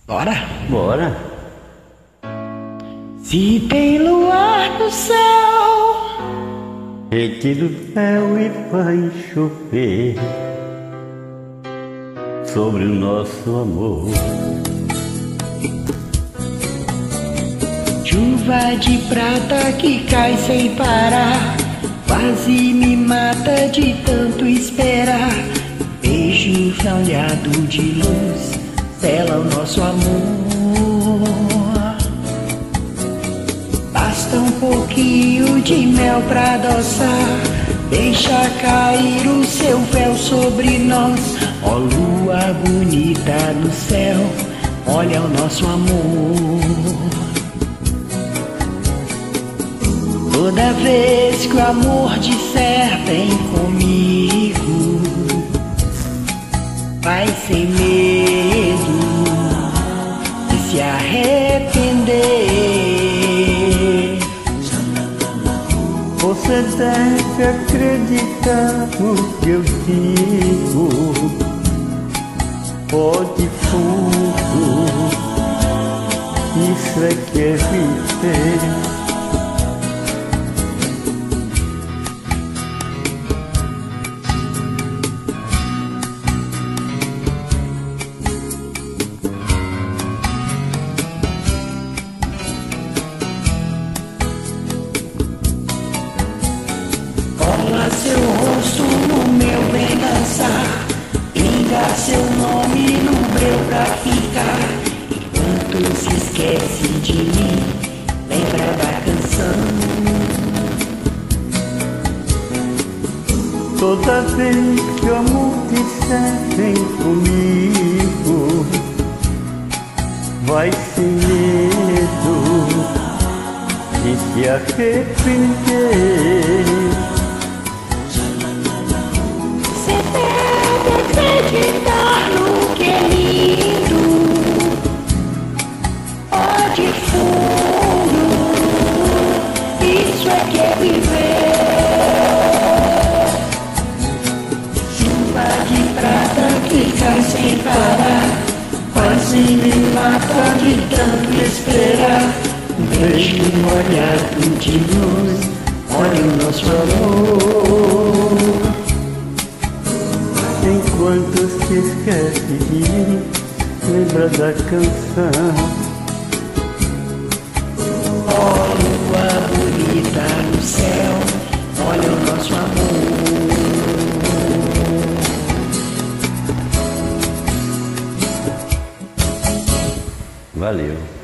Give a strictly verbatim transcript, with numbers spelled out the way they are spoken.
Bora? Bora. Se tem luar no céu, Retira o céu e vai chover sobre o nosso amor. chuva de prata que cai sem parar, quase me mata de tanto esperar. Beijo folhado de luz sela o nosso amor. Basta um pouquinho de mel pra adoçar, deixa cair o seu véu sobre nós. Ó lua bonita no céu, olha o nosso amor. Toda vez que o amor disser vem comigo, vai sem medo de se arrepender. Você deve acreditar no que eu digo. Pode fundo, isso é que é viver. Cola seu rosto no meu, vem dançar, pinga seu nome no breu pra ficar. Enquanto se esquece de mim, lembra da canção. Toda vez que o amor disser vem comigo, vai sem medo de se arrepender. Você deve acreditar no que é lindo, pode fundo, isso é que é viver. Chuva de prata que cai sem parar, quase me mata de tanto esperar. Um beijo molhado de luz, olha o nosso amor. Enquanto se esquece de mim, lembra da canção. Ó lua bonita no céu, olha o nosso amor. Valeu.